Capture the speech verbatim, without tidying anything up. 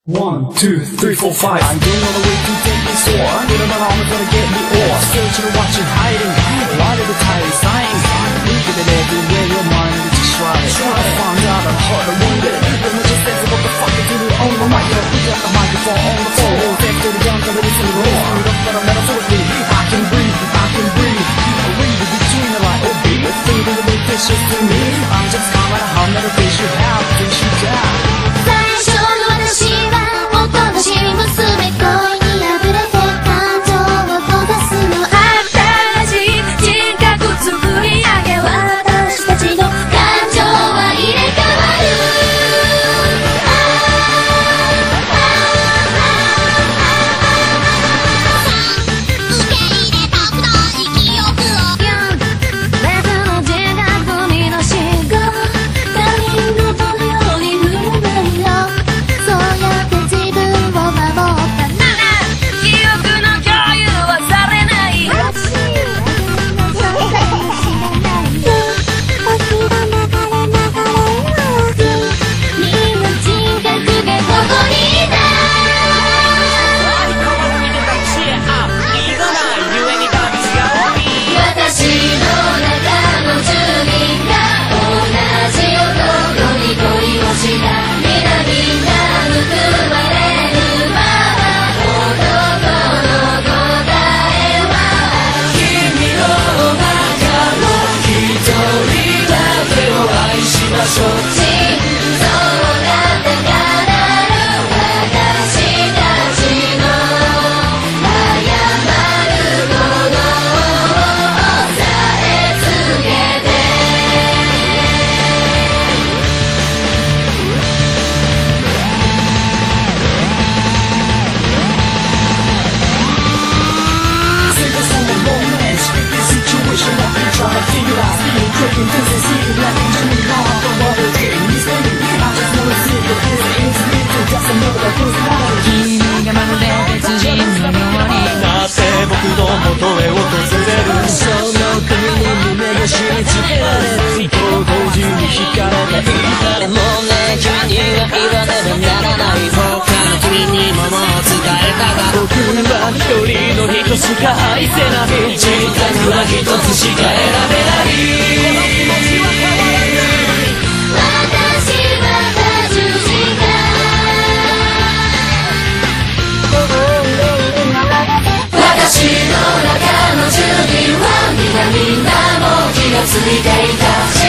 One, two, three, four, five. I'm going all the way to take this war. Little but I'm gonna get me all. Stage to watch it hiding. Light of the tide is dying. Look at it everywhere, your mind is just shrouded. I found out I'm hard to wounded. Then I just said, what the fuck is it on the mic? I pick up the microphone on the floor. Thanks to the guns, I'm listen to the roar. Look up, but I'm not affording. I can breathe, I can breathe. I read it between the light, oh baby. Fade in the big fish just to me. I'm just calm at a hum, not a fish you have, fish you die. 私娘恋に破れて感情を閉ざすの新しい人格作り上げ私たちの感情は入れ替わる受け入れたくない記憶を別の人格にのしが他人の鳥より振る舞いよそうやって自分一人の人しか愛せない人格は一つしか選べない私は多重人格私の中の住人はみんなみんなも気がついていた